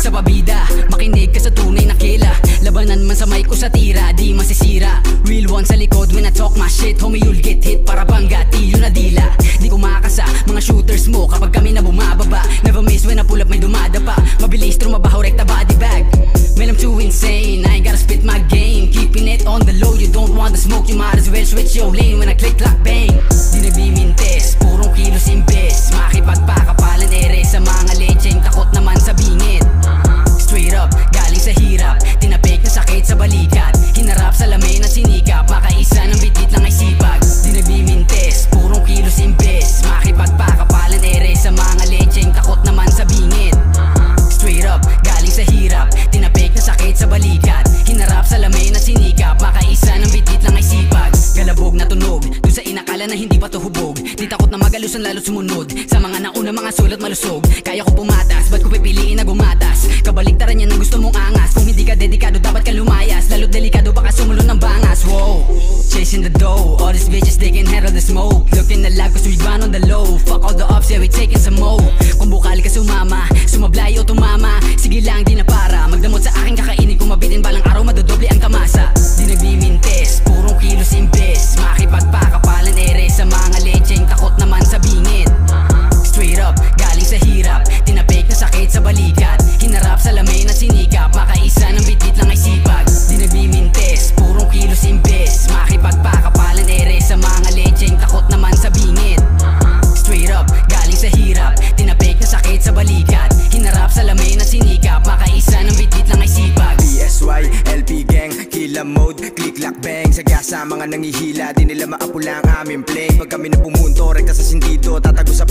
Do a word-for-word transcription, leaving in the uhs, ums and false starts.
sa pabida, makinig ka sa tunay na kila. Labanan man sa mic ko sa tira, di masisira. Real one sa likod when I talk my shit. Homie, you'll get hit para bangga, tiyo na dila. Di kumakasa, mga shooters mo kapag kami na bumababa. Never miss when I pull up, may dumadapa. Mabilis, trumabaho, rekta body bag. Man, I'm too insane, I ain't gotta spit my game. Keeping it on the low, you don't want the smoke. You might as well switch your lane when I click, clack, bang. Di nagbimintes, purong kilos imbes. Makipagpakapalan ere sa mga lecheng, takot naman sa bingit. Straight up, galing sa hirap, tinapik na sakit sa balikat. Hinarap sa lamin at sinikap, makaisa ng bitit lang ay sipag. Di nagbimintes, purong kilos imbes. Makipagpakapalan ere sa mga lecheng, takot naman sa bingit. Straight up, galing sa hirap, tinapik na sakit sa balikat. Hinarap sa lamin at sinikap, makaisa ng bitit lang ay sipag. Galabog na tunog, dun sa inakala na hindi pa to hubog. Di takot na magalusan lalo't sumunod sa mga nauna mga sulat malusog. Kaya ko pumatas, ba't ko pipiliin na gumatas? Kabaliktaran yan ang gusto mong angas. Kung hindi ka dedikado dapat ka lumayas, lalo't delikado baka sumulong ng bangas. Wow, chasing the dough, all these bitches they can handle the smoke. Looking alive cause we run on the low. Fuck all the ups, yeah we taking some more. Kung bukal ka sumama, sumablay o tumama, sige lang di na para. Magdamot sa aking kakainin, kung mabitin balang araw madodoble ang kamasa. Di nagbimintes, purong kilos imbes. Makipagpakapalan ere sa mga lecheng, takot naman sa bingit. Straight up, galing sa hirap, tinapik na sakit sa balikat. Hinarap sa lamin at sinikap, makaisa ng bitit lang ay sipag. Di nagbimintes, purong kilos imbes. Makipagpakapalan ere sa mga lecheng, takot naman sa bingit. Straight up, galing sa hirap, tinapik na sakit sa balikat. Hinarap sa lamin at sinikap, makaisa ng bitit lang ay sipag. P S Y, L P gang, killa mode, click lock bang. Saga sa mga nangihila, di nila maapula ang aming play. Pag kami na pumunto, rekta sa sindido, tatago sa